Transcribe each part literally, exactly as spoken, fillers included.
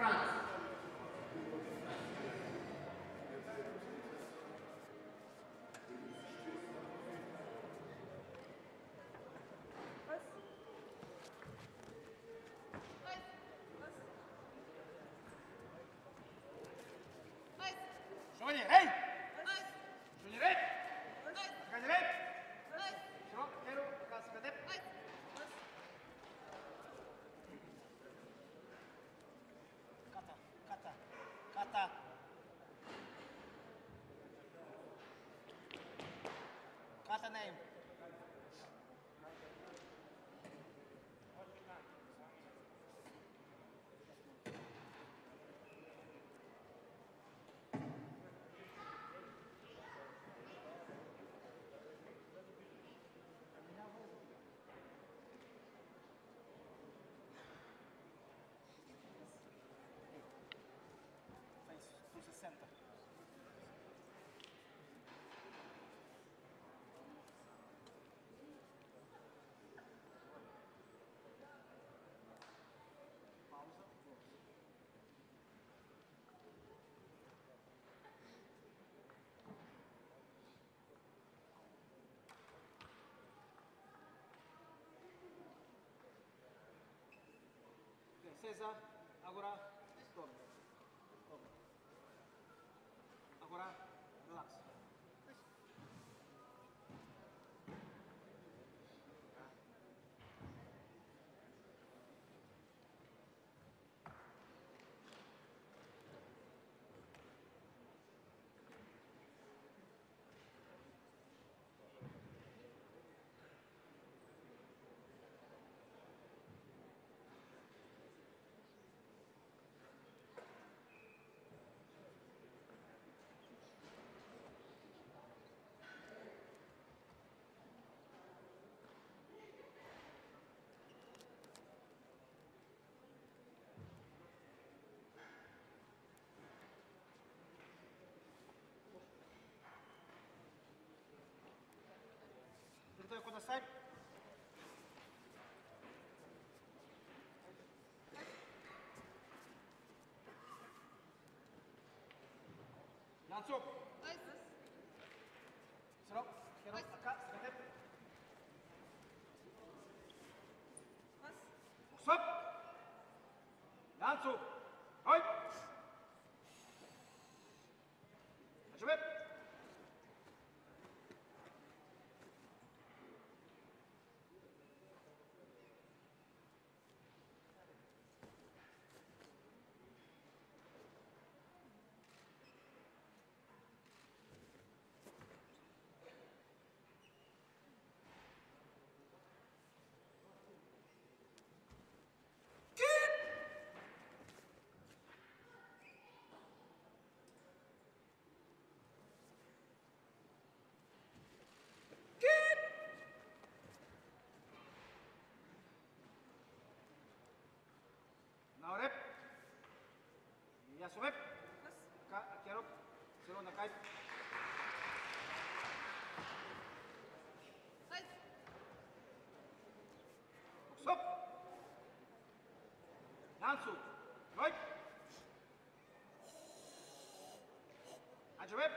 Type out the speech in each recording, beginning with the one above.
César, agora torna. Agora relax. Готовы куда ставь? Янцов. Срок. Херов. Ака. Сгадеп. Стоп. Янцов. Ой. Начали. Naurep. Ya subep. Ka Kerop. Silo na kait. Stop. Nansu. Right. Ajweb.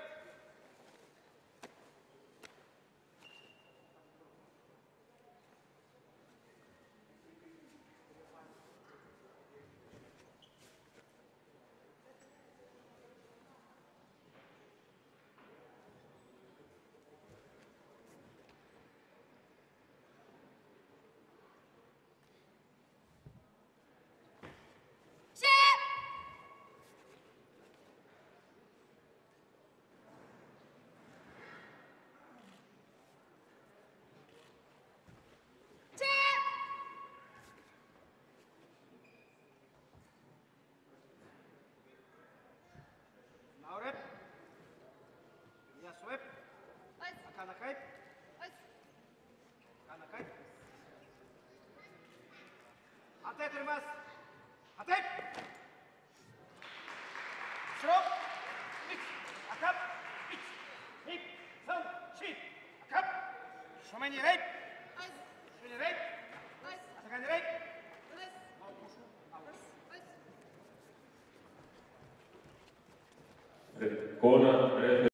Naurep. Ya swep. Akana kait. Akana kait. Ate termas. Ate. Shrok. Mix. Akap. Mix. Hip. Sun. Sheep. Akap. Shomeni rape. Shomeni rape. Atakani rape. Corner,